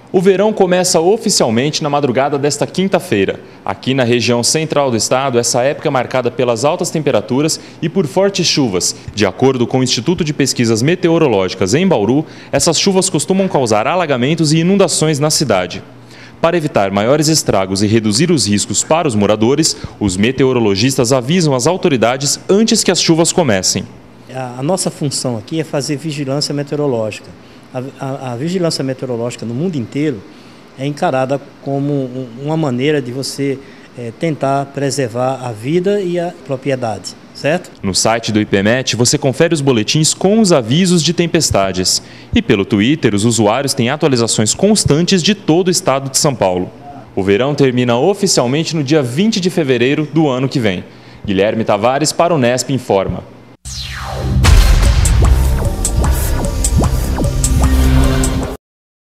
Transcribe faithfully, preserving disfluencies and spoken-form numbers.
O verão começa oficialmente na madrugada desta quinta-feira. Aqui na região central do estado, essa época é marcada pelas altas temperaturas e por fortes chuvas. De acordo com o Instituto de Pesquisas Meteorológicas em Bauru, essas chuvas costumam causar alagamentos e inundações na cidade. Para evitar maiores estragos e reduzir os riscos para os moradores, os meteorologistas avisam as autoridades antes que as chuvas comecem. A nossa função aqui é fazer vigilância meteorológica. A, a, a vigilância meteorológica no mundo inteiro é encarada como um, uma maneira de você é, tentar preservar a vida e a propriedade, certo? No site do IPMET você confere os boletins com os avisos de tempestades. E pelo Twitter, os usuários têm atualizações constantes de todo o estado de São Paulo. O verão termina oficialmente no dia vinte de fevereiro do ano que vem. Guilherme Tavares para o Nesp Informa.